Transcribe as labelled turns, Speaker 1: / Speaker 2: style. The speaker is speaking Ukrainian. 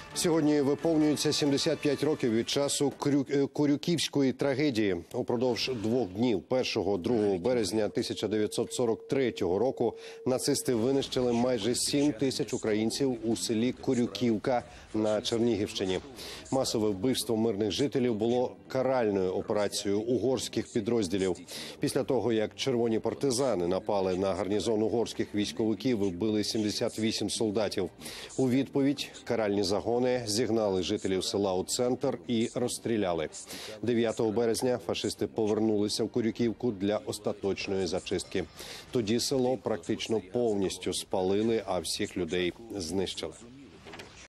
Speaker 1: Сьогодні виповнюється 75 років від часу Корюківської трагедії. Упродовж 2 днів, 1-2 березня 1943 року, нацисти винищили майже 7 тисяч українців у селі Корюківка на Чернігівщині. Масове вбивство мирних жителів було каральною операцією угорських підрозділів. Після того, як червоні партизани напали на гарнізон угорських військовиків і вбили 78 солдатів. У відповідь каральні загони зігнали жителів села у центр і розстріляли. 9 березня фашисти повернулися в Корюківку для остаточної зачистки. Тоді село практично повністю спалили, а всіх людей знищили.